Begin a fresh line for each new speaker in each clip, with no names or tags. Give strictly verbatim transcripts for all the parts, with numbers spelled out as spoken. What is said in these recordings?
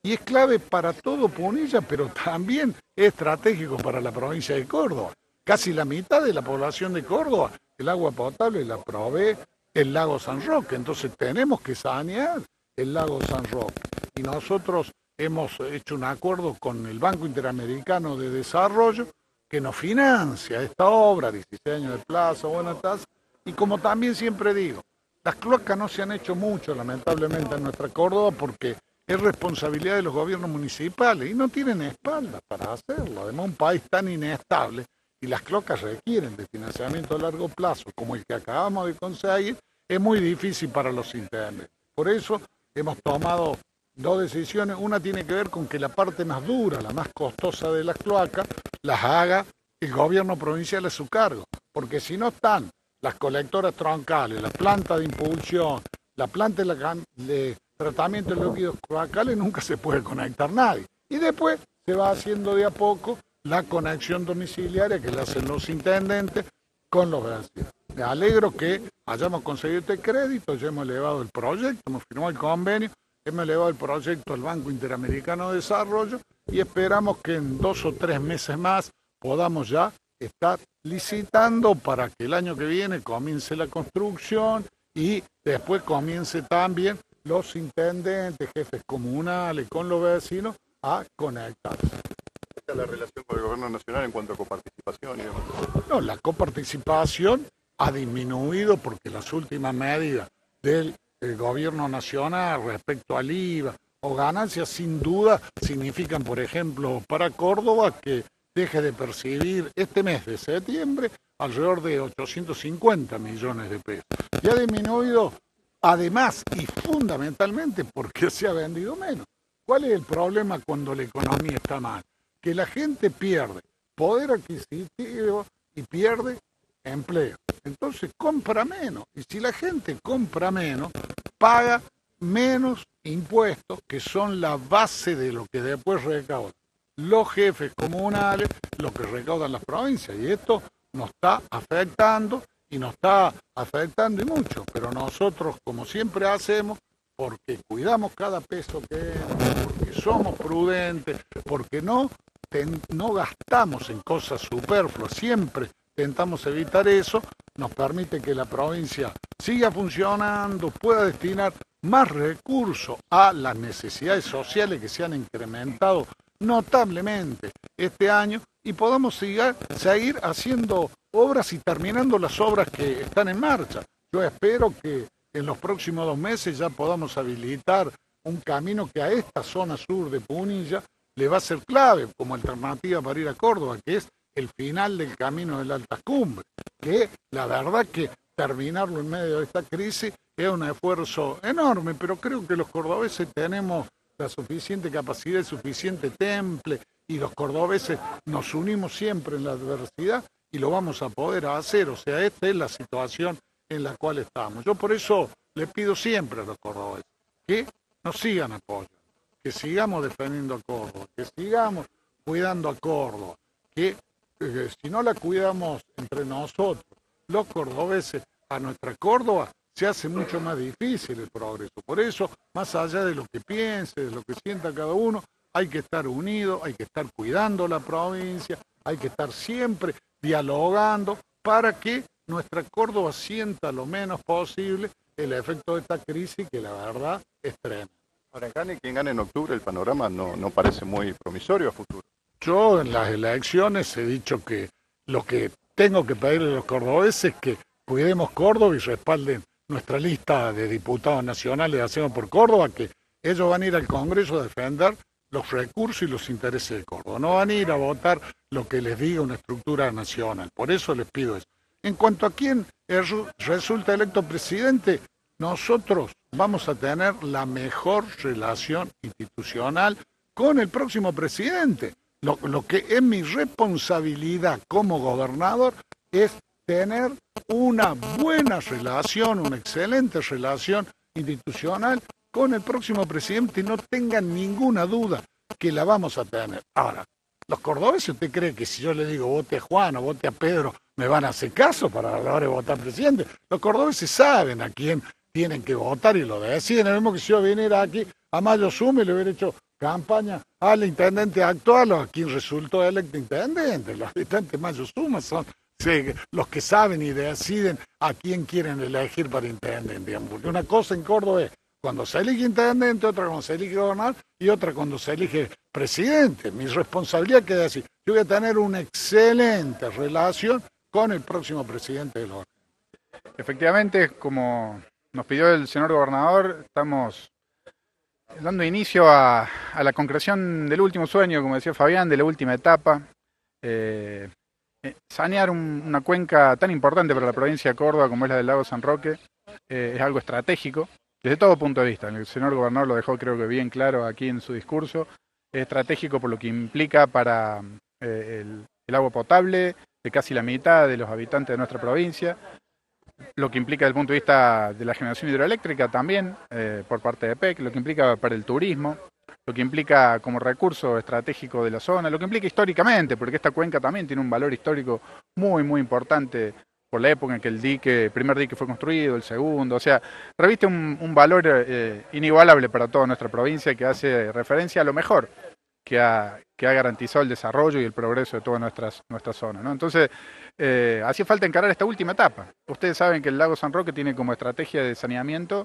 y es clave para todo Punilla, pero también es estratégico para la provincia de Córdoba. Casi la mitad de la población de Córdoba, el agua potable la provee el lago San Roque, entonces tenemos que sanear el lago San Roque. Y nosotros hemos hecho un acuerdo con el Banco Interamericano de Desarrollo que nos financia esta obra, dieciséis años de plazo, buena tasa, y como también siempre digo, las cloacas no se han hecho mucho, lamentablemente, en nuestra Córdoba porque es responsabilidad de los gobiernos municipales y no tienen espaldas para hacerlo. Además, un país tan inestable y las cloacas requieren de financiamiento a largo plazo, como el que acabamos de conseguir, es muy difícil para los intendentes. Por eso hemos tomado dos decisiones. Una tiene que ver con que la parte más dura, la más costosa de las cloacas, las haga el gobierno provincial a su cargo, porque si no están las colectoras troncales, la planta de impulsión, la planta de, la, de tratamiento de líquidos cloacales, nunca se puede conectar nadie. Y después se va haciendo de a poco la conexión domiciliaria que le hacen los intendentes con los vecinos. Me alegro que hayamos conseguido este crédito, ya hemos elevado el proyecto, hemos firmado el convenio, hemos elevado el proyecto al Banco Interamericano de Desarrollo y esperamos que en dos o tres meses más podamos ya estar licitando para que el año que viene comience la construcción y después comience también los intendentes, jefes comunales con los vecinos a conectarse.
¿Cuál es la relación con el gobierno nacional en cuanto a coparticipación y demás?
No, la coparticipación ha disminuido porque las últimas medidas del el gobierno nacional respecto al I V A o ganancias sin duda significan, por ejemplo, para Córdoba que deje de percibir este mes de septiembre alrededor de ochocientos cincuenta millones de pesos. Y ha disminuido además y fundamentalmente porque se ha vendido menos. ¿Cuál es el problema cuando la economía está mal? Que la gente pierde poder adquisitivo y pierde empleo. Entonces compra menos. Y si la gente compra menos, paga menos impuestos, que son la base de lo que después recaudan los jefes comunales, lo que recaudan las provincias. Y esto nos está afectando y nos está afectando y mucho. Pero nosotros, como siempre hacemos, porque cuidamos cada peso que es, porque somos prudentes, porque no, ten, no gastamos en cosas superfluas, siempre intentamos evitar eso, nos permite que la provincia siga funcionando, pueda destinar más recursos a las necesidades sociales que se han incrementado notablemente este año y podamos seguir, seguir haciendo obras y terminando las obras que están en marcha. Yo espero que en los próximos dos meses ya podamos habilitar un camino que a esta zona sur de Punilla le va a ser clave como alternativa para ir a Córdoba, que es el final del camino de la alta cumbre, que la verdad que terminarlo en medio de esta crisis es un esfuerzo enorme, pero creo que los cordobeses tenemos la suficiente capacidad, el suficiente temple, y los cordobeses nos unimos siempre en la adversidad y lo vamos a poder hacer. O sea, esta es la situación en la cual estamos. Yo por eso le pido siempre a los cordobeses que nos sigan apoyando, que sigamos defendiendo a Córdoba, que sigamos cuidando a Córdoba, que eh, si no la cuidamos entre nosotros, los cordobeses, a nuestra Córdoba, se hace mucho más difícil el progreso. Por eso, más allá de lo que piense, de lo que sienta cada uno, hay que estar unidos, hay que estar cuidando la provincia, hay que estar siempre dialogando para que nuestra Córdoba sienta lo menos posible el efecto de esta crisis que la verdad es tremenda.
Ahora, gane quien gane en octubre, el panorama no, no parece muy promisorio a futuro.
Yo en las elecciones he dicho que lo que tengo que pedirle a los cordobeses es que cuidemos Córdoba y respalden nuestra lista de diputados nacionales de Hacemos por Córdoba, que ellos van a ir al Congreso a defender los recursos y los intereses de Córdoba. No van a ir a votar lo que les diga una estructura nacional. Por eso les pido eso. En cuanto a quién resulta electo presidente, nosotros vamos a tener la mejor relación institucional con el próximo presidente. Lo, lo que es mi responsabilidad como gobernador es tener una buena relación, una excelente relación institucional con el próximo presidente y no tengan ninguna duda que la vamos a tener. Ahora, los cordobeses, ¿usted cree que si yo le digo vote a Juan o vote a Pedro, me van a hacer caso para a la hora de votar presidente? Los cordobeses saben a quién tienen que votar y lo deciden. Lo mismo que si yo viniera aquí a Mayo Sume, le hubiera hecho campaña al intendente actual o a quien resultó electo intendente. Los habitantes mayos sumas son sí, los que saben y deciden a quién quieren elegir para intendente. Porque una cosa en Córdoba es cuando se elige intendente, otra cuando se elige gobernador y otra cuando se elige presidente. Mi responsabilidad queda decir, yo voy a tener una excelente relación con el próximo presidente del órgano.
Efectivamente, como nos pidió el señor gobernador, estamos dando inicio a, a la concreción del último sueño, como decía Fabián, de la última etapa. Eh, eh, sanear un, una cuenca tan importante para la provincia de Córdoba como es la del lago San Roque eh, es algo estratégico desde todo punto de vista. El señor gobernador lo dejó creo que bien claro aquí en su discurso. Es estratégico por lo que implica para eh, el, el agua potable de casi la mitad de los habitantes de nuestra provincia, lo que implica desde el punto de vista de la generación hidroeléctrica también, eh, por parte de P E C, lo que implica para el turismo, lo que implica como recurso estratégico de la zona, lo que implica históricamente, porque esta cuenca también tiene un valor histórico muy, muy importante por la época en que el dique, el primer dique fue construido, el segundo, o sea, reviste un, un valor eh, inigualable para toda nuestra provincia que hace referencia a lo mejor que ha, que ha garantizado el desarrollo y el progreso de toda nuestra, nuestra zona, ¿no? Entonces, eh, hacía falta encarar esta última etapa. Ustedes saben que el lago San Roque tiene como estrategia de saneamiento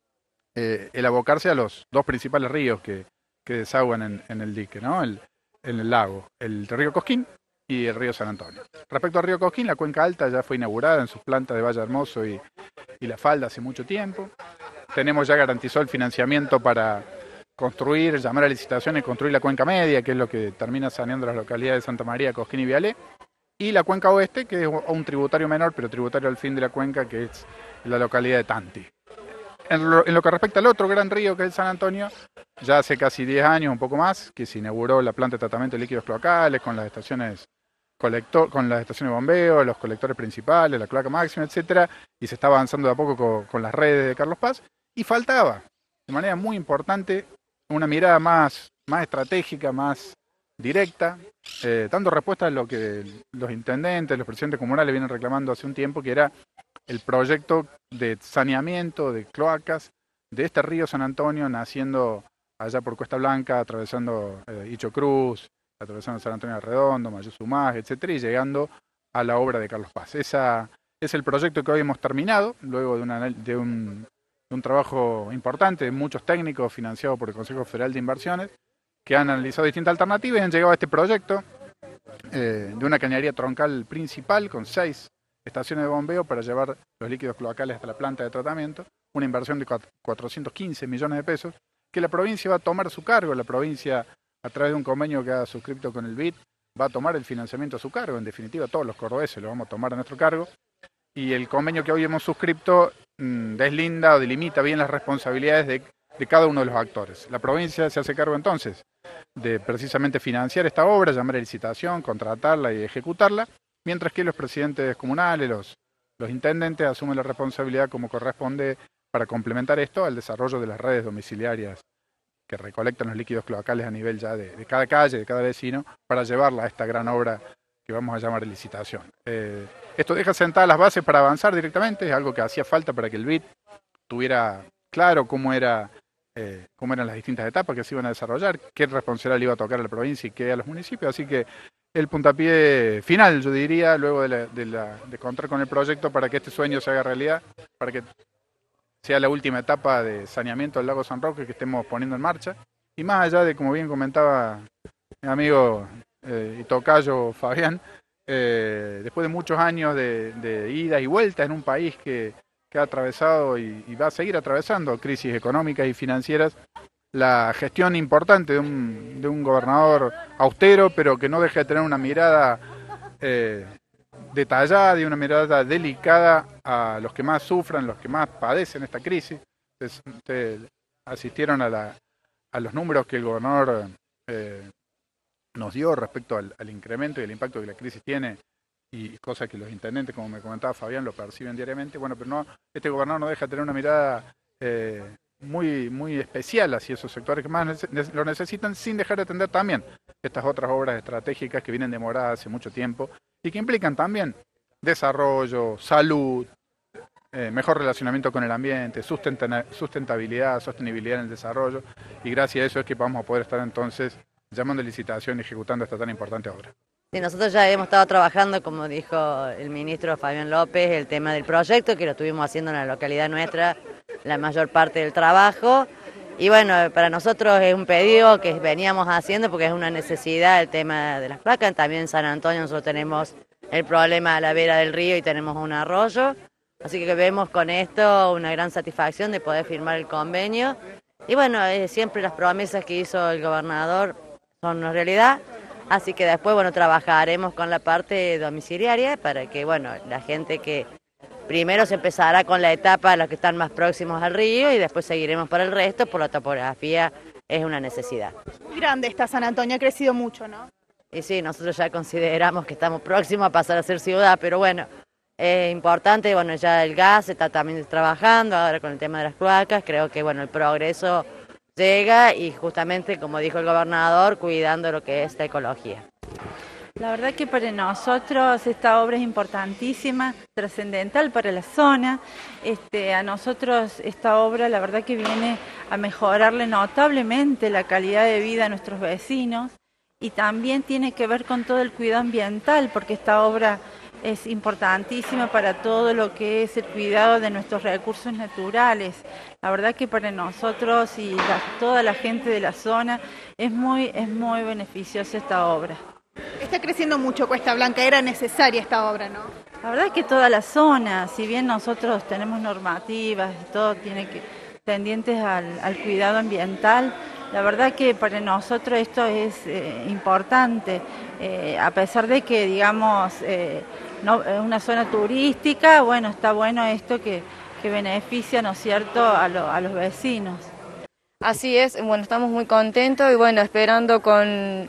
eh, el abocarse a los dos principales ríos que, que desaguan en, en el dique, ¿no? El, en el lago, el río Cosquín y el río San Antonio. Respecto al río Cosquín, la cuenca alta ya fue inaugurada en sus plantas de Valle Hermoso y, y La Falda hace mucho tiempo. Tenemos ya garantizado el financiamiento para construir, llamar a licitación y construir la cuenca media, que es lo que termina saneando las localidades de Santa María, Cosquín y Vialé, y la cuenca oeste, que es un tributario menor, pero tributario al fin de la cuenca, que es la localidad de Tanti. En lo, en lo que respecta al otro gran río, que es el San Antonio, ya hace casi diez años, un poco más, que se inauguró la planta de tratamiento de líquidos cloacales, con las estaciones colector, con las estaciones de bombeo, los colectores principales, la cloaca máxima, etcétera, y se está avanzando de a poco con, con las redes de Carlos Paz, y faltaba, de manera muy importante, una mirada más, más estratégica, más directa, eh, dando respuesta a lo que los intendentes, los presidentes comunales vienen reclamando hace un tiempo, que era el proyecto de saneamiento de cloacas de este río San Antonio, naciendo allá por Cuesta Blanca, atravesando eh, Icho Cruz, atravesando San Antonio de Redondo, Mayuzumaj, etcétera, y llegando a la obra de Carlos Paz. Esa es el proyecto que hoy hemos terminado, luego de, una, de un... un trabajo importante de muchos técnicos financiado por el Consejo Federal de Inversiones que han analizado distintas alternativas y han llegado a este proyecto eh, de una cañería troncal principal con seis estaciones de bombeo para llevar los líquidos cloacales hasta la planta de tratamiento, una inversión de cuatrocientos quince millones de pesos que la provincia va a tomar a su cargo. La provincia, a través de un convenio que ha suscrito con el B I D, va a tomar el financiamiento a su cargo. En definitiva, todos los cordobeses lo vamos a tomar a nuestro cargo. Y el convenio que hoy hemos suscrito mmm, deslinda o delimita bien las responsabilidades de, de cada uno de los actores. La provincia se hace cargo entonces de precisamente financiar esta obra, llamar a licitación, contratarla y ejecutarla, mientras que los presidentes comunales, los, los intendentes asumen la responsabilidad como corresponde para complementar esto al desarrollo de las redes domiciliarias que recolectan los líquidos cloacales a nivel ya de, de cada calle, de cada vecino, para llevarla a esta gran obra que vamos a llamar licitación. Eh, esto deja sentadas las bases para avanzar directamente, es algo que hacía falta para que el B I D tuviera claro cómo, era, eh, cómo eran las distintas etapas que se iban a desarrollar, qué responsabilidad le iba a tocar a la provincia y qué a los municipios, así que el puntapié final, yo diría, luego de, la, de, la, de contar con el proyecto para que este sueño se haga realidad, para que sea la última etapa de saneamiento del lago San Roque que estemos poniendo en marcha, y más allá de, como bien comentaba mi amigo Eh, y tocayo Fabián, eh, después de muchos años de, de idas y vueltas en un país que, que ha atravesado y, y va a seguir atravesando crisis económicas y financieras, la gestión importante de un, de un gobernador austero, pero que no deja de tener una mirada eh, detallada y una mirada delicada a los que más sufran, los que más padecen esta crisis. Ustedes, ustedes asistieron a, la, a los números que el gobernador eh, nos dio respecto al, al incremento y el impacto que la crisis tiene, y cosas que los intendentes, como me comentaba Fabián, lo perciben diariamente. Bueno, pero no, este gobernador no deja de tener una mirada eh, muy, muy especial hacia esos sectores que más lo necesitan, sin dejar de atender también estas otras obras estratégicas que vienen demoradas hace mucho tiempo y que implican también desarrollo, salud, eh, mejor relacionamiento con el ambiente, sustentabilidad, sostenibilidad en el desarrollo, y gracias a eso es que vamos a poder estar entonces llamando a licitación y ejecutando esta tan importante obra.
Sí, nosotros ya hemos estado trabajando, como dijo el ministro Fabián López, el tema del proyecto, que lo estuvimos haciendo en la localidad nuestra la mayor parte del trabajo. Y bueno, para nosotros es un pedido que veníamos haciendo porque es una necesidad el tema de las placas. También en San Antonio nosotros tenemos el problema a la vera del río y tenemos un arroyo. Así que vemos con esto una gran satisfacción de poder firmar el convenio. Y bueno, eh, siempre las promesas que hizo el gobernador son una realidad. Así que después, bueno, trabajaremos con la parte domiciliaria para que, bueno, la gente que primero se empezará con la etapa de los que están más próximos al río y después seguiremos para el resto, por la topografía es una necesidad.
Muy grande está San Antonio, ha crecido mucho, ¿no?
Y sí, nosotros ya consideramos que estamos próximos a pasar a ser ciudad, pero bueno, es importante, bueno, ya el gas está también trabajando, ahora con el tema de las cloacas, creo que, bueno, el progreso llega y justamente, como dijo el gobernador, cuidando lo que es la ecología.
La verdad que para nosotros esta obra es importantísima, trascendental para la zona. Este, a nosotros esta obra la verdad que viene a mejorarle notablemente la calidad de vida a nuestros vecinos y también tiene que ver con todo el cuidado ambiental, porque esta obra es importantísima para todo lo que es el cuidado de nuestros recursos naturales. La verdad que para nosotros y la, toda la gente de la zona es muy, es muy beneficiosa esta obra.
Está creciendo mucho Cuesta Blanca, era necesaria esta obra, ¿no?
La verdad es que toda la zona, si bien nosotros tenemos normativas y todo tiene que tendientes al, al cuidado ambiental, la verdad que para nosotros esto es eh, importante, eh, a pesar de que, digamos, eh, no, es una zona turística, bueno, está bueno esto que, que beneficia, ¿no es cierto?, a, lo, a los vecinos.
Así es, bueno, estamos muy contentos y bueno, esperando con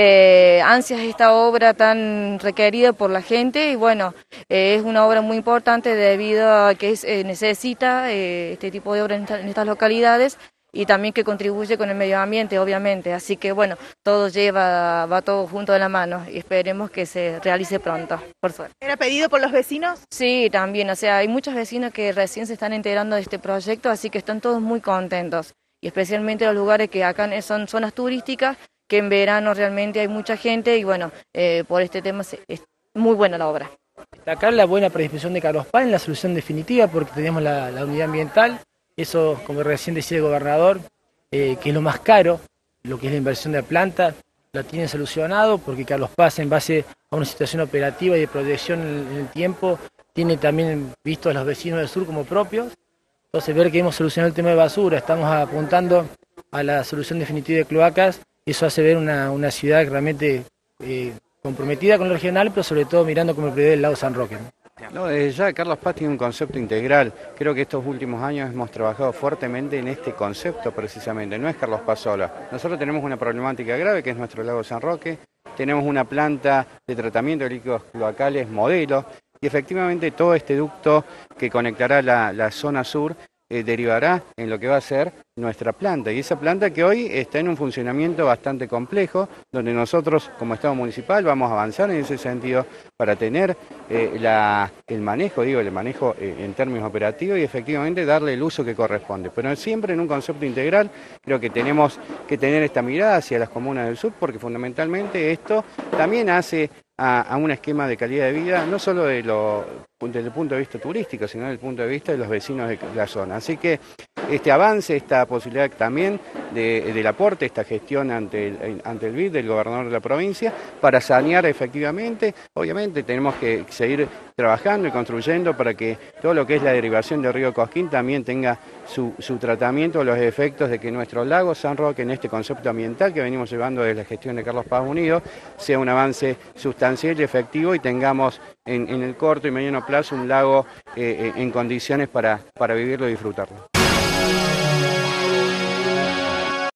eh, ansias esta obra tan requerida por la gente y bueno, eh, es una obra muy importante debido a que es, eh, necesita eh, este tipo de obra en, esta, en estas localidades y también que contribuye con el medio ambiente, obviamente, así que bueno, todo lleva, va todo junto de la mano y esperemos que se realice pronto, por suerte.
¿Era pedido por los vecinos?
Sí, también, o sea, hay muchos vecinos que recién se están enterando de este proyecto, así que están todos muy contentos. Y especialmente los lugares que acá son zonas turísticas, que en verano realmente hay mucha gente y bueno, eh, por este tema es muy buena la obra.
Destacar la buena predisposición de Carlos Paz en la solución definitiva porque tenemos la, la unidad ambiental, eso como recién decía el gobernador, eh, que es lo más caro, lo que es la inversión de la planta, la tiene solucionado porque Carlos Paz en base a una situación operativa y de proyección en, en el tiempo, tiene también visto a los vecinos del sur como propios. Entonces ver que hemos solucionado el tema de basura, estamos apuntando a la solución definitiva de cloacas, eso hace ver una, una ciudad realmente eh, comprometida con lo regional, pero sobre todo mirando como prioridad el lago San Roque, ¿no?
No, desde ya Carlos Paz tiene un concepto integral, creo que estos últimos años hemos trabajado fuertemente en este concepto precisamente, no es Carlos Paz sola, nosotros tenemos una problemática grave que es nuestro lago San Roque, tenemos una planta de tratamiento de líquidos cloacales modelo, y efectivamente todo este ducto que conectará la, la zona sur eh, derivará en lo que va a ser nuestra planta. Y esa planta que hoy está en un funcionamiento bastante complejo, donde nosotros como Estado municipal vamos a avanzar en ese sentido para tener eh, la, el manejo, digo, el manejo eh, en términos operativos y efectivamente darle el uso que corresponde. Pero siempre en un concepto integral, creo que tenemos que tener esta mirada hacia las comunas del sur, porque fundamentalmente esto también hace A, a un esquema de calidad de vida, no solo de lo, desde el punto de vista turístico, sino desde el punto de vista de los vecinos de la zona. Así que este avance, esta posibilidad también de, del aporte, esta gestión ante el, ante el B I D del gobernador de la provincia, para sanear efectivamente, obviamente tenemos que seguir trabajando y construyendo para que todo lo que es la derivación del río Cosquín también tenga su, su tratamiento, los efectos de que nuestro lago San Roque en este concepto ambiental que venimos llevando desde la gestión de Carlos Paz Unido sea un avance sustancial y efectivo y tengamos en, en el corto y mediano plazo un lago eh, en condiciones para, para vivirlo y disfrutarlo.